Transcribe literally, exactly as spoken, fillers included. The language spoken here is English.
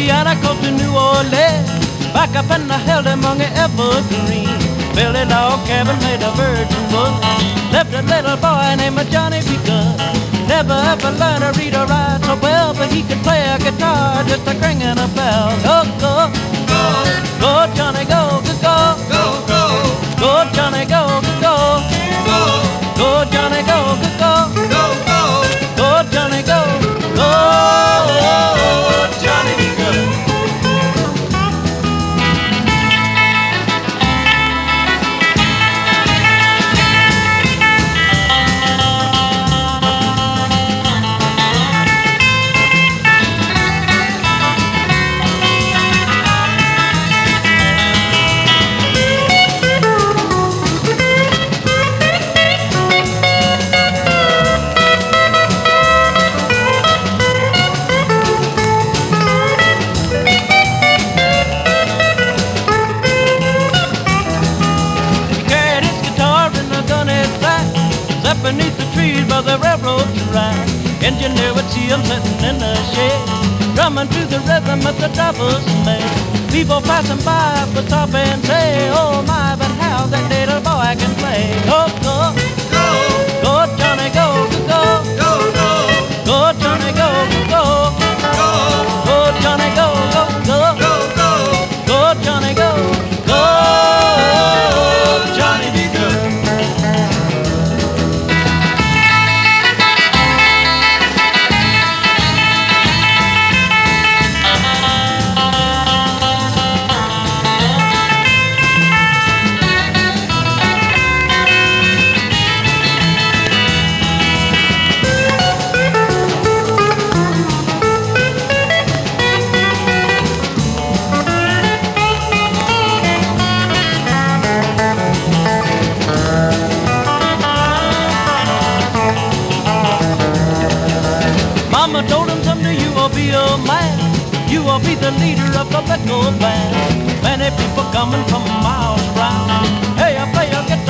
Louisiana, coast to New Orleans. Back up in the hell among the evergreen. Built a log cabin made of virgin wood. Left a little boy named Johnny B. Good. Never ever learned to read or write so well, but he could play a guitar just a ringing a bell. Go, go, go, go, Johnny, go, go, go, go, go, go, Johnny, go, go, go, go, go, Johnny, go, go, go, go, go, go, Johnny, go, go, Johnny B. Good. Beneath the trees by the railroad track, engineer would see him sitting in the shade, drumming to the rhythm of the driver's made. People passing by would stop and say, oh my, but how that little boy can play. Go, go, go, go, Johnny, go, go, go, go, go, Johnny, go, go, go, go, Johnny, go, go, go, go, go, Johnny, go, go, Johnny, be good. Mama told him someday you will be a man. You will be the leader of a record band. Many people coming from miles around. Hey, I play a guitar.